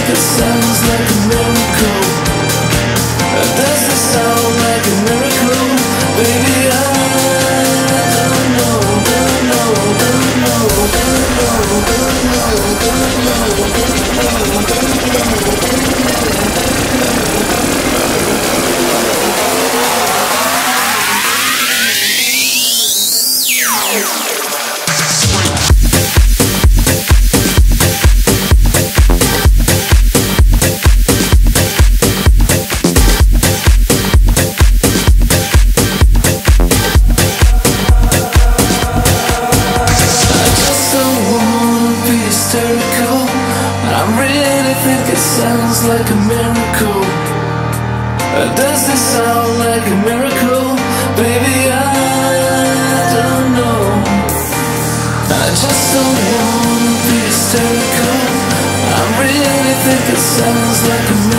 think it sounds like a miracle? Does it sound like a miracle? Baby, I don't know, don't know, don't know, don't know, don't know, don't know, I really think it sounds like a miracle. Does this sound like a miracle? Baby, I don't know. I just don't wanna be hysterical. I really think it sounds like a miracle.